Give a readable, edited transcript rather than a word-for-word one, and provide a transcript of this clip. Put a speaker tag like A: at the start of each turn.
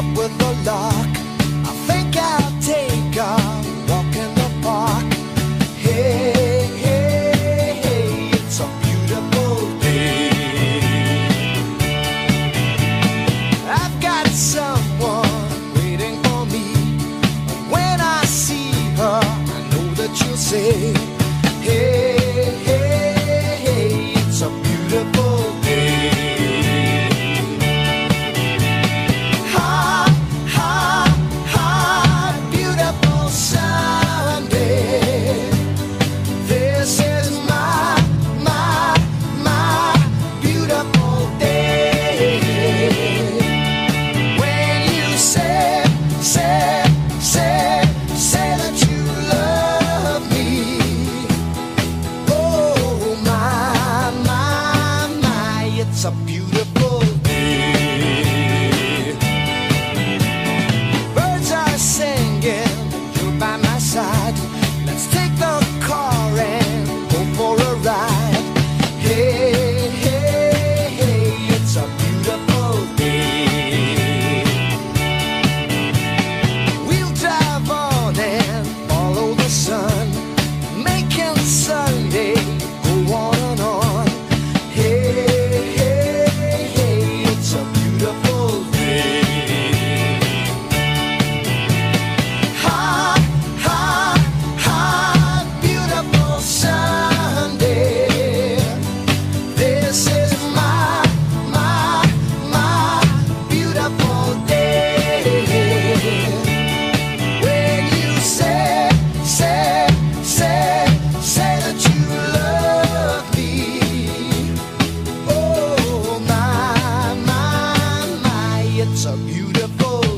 A: up with a lark. I think I'll take a walk in the park. Hey, hey, hey, it's a beautiful day. I've got someone waiting for me. When I see her, I know that you'll say, hey, hey, hey, it's a beautiful day. Hot, hot, hot, beautiful Sunday. This is my beautiful day. When you say that you love me. Oh my, it's a beautiful day. Birds are singing, you're by my side. Let's take the car and go for a ride. Hey, hey, hey, it's a beautiful day. We'll drive on and follow the sun, making Sunday go on and on. Hey, hey, hey, it's a beautiful day. Hot, hot, hot, beautiful Sunday. This is my beautiful day. When you say that you love me. Oh my, it's a beautiful